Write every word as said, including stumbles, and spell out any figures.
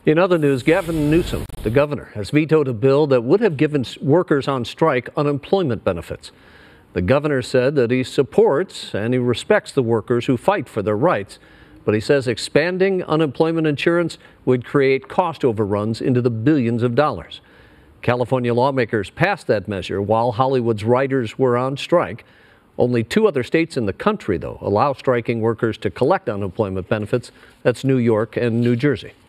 In other news, Gavin Newsom, the governor, has vetoed a bill that would have given workers on strike unemployment benefits. The governor said that he supports and he respects the workers who fight for their rights, but he says expanding unemployment insurance would create cost overruns into the billions of dollars. California lawmakers passed that measure while Hollywood's writers were on strike. Only two other states in the country, though, allow striking workers to collect unemployment benefits. That's New York and New Jersey.